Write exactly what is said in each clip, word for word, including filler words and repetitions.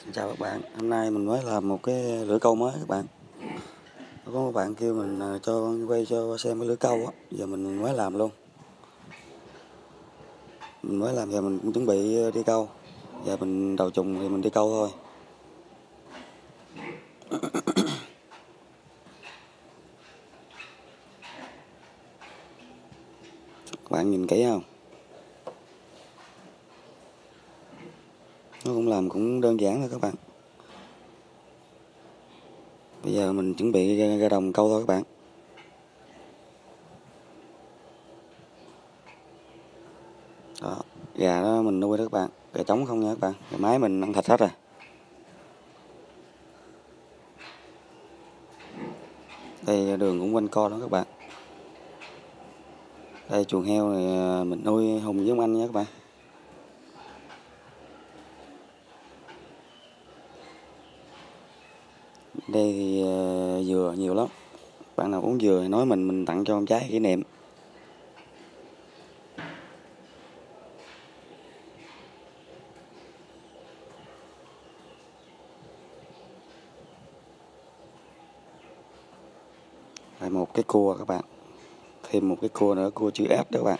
Xin chào các bạn, hôm nay mình mới làm một cái lưỡi câu mới các bạn. Có một bạn kêu mình cho quay cho xem cái lưỡi câu á, giờ mình mới làm luôn. Mình mới làm giờ mình cũng chuẩn bị đi câu. Giờ mình đầu trùng thì mình đi câu thôi. Các bạn nhìn kỹ không? Nó cũng làm cũng đơn giản thôi các bạn. Bây giờ mình chuẩn bị ra, ra đồng câu thôi các bạn. Đó, gà đó mình nuôi đó các bạn, gà trống không nha các bạn, gà mái mình ăn thịt hết rồi. Đây đường cũng quanh co lắm các bạn. Đây chuồng heo này mình nuôi Hùng với ông Anh nha các bạn. Đây thì uh, dừa nhiều lắm. Bạn nào uống dừa thì nói mình mình tặng cho con trái kỷ niệm. Và một cái cua các bạn, thêm một cái cua nữa, cua chữ F đó các bạn.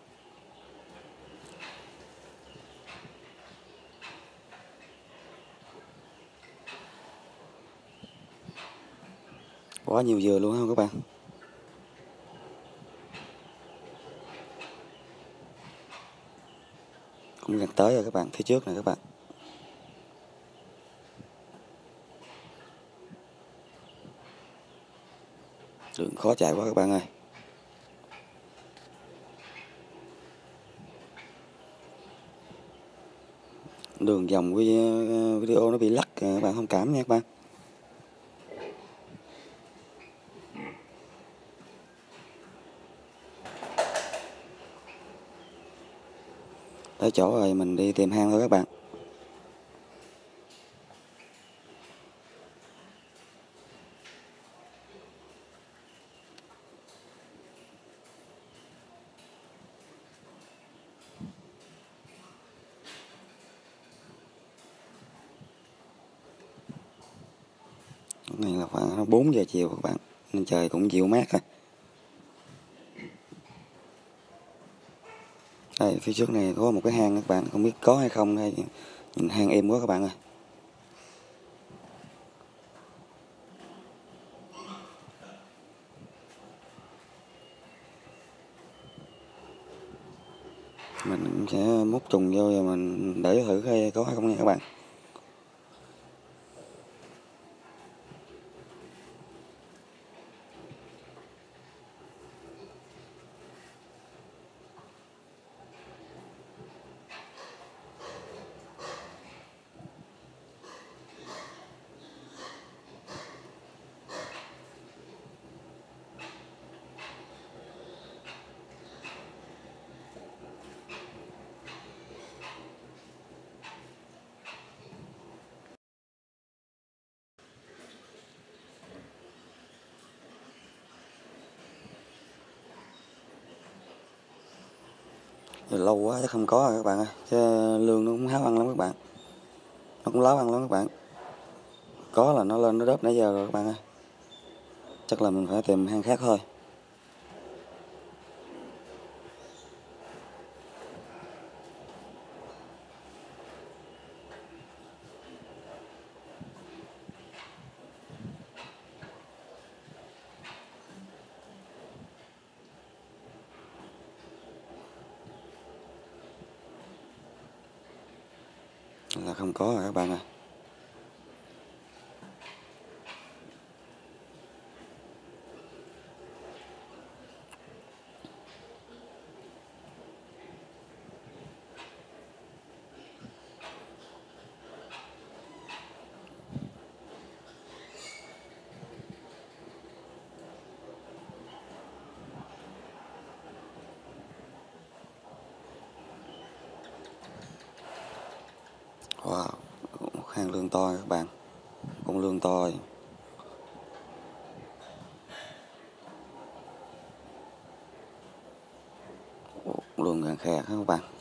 Quá nhiều dừa luôn không các bạn. Cũng gần tới rồi các bạn, phía trước này các bạn. Đường khó chạy quá các bạn ơi. Đường vòng video nó bị lắc các bạn thông cảm nha các bạn. Tới chỗ rồi mình đi tìm hang thôi các bạn. Lúc này là khoảng bốn giờ chiều các bạn, nên trời cũng dịu mát rồi. Đây phía trước này có một cái hang các bạn, không biết có hay không đây, nhìn hang êm quá các bạn ơi. Mình sẽ múc trùng vô và mình để thử coi có hay không nha các bạn. Rồi lâu quá chứ không có rồi các bạn ơi, chứ lương nó cũng háo ăn lắm các bạn, nó cũng láo ăn lắm các bạn. Có là nó lên nó đớp nãy giờ rồi các bạn ơi, chắc là mình phải tìm hang khác thôi. Là không có rồi các bạn ơi. Wow, một hang lương to các bạn, con lương to rồi. Lương càng khè các bạn.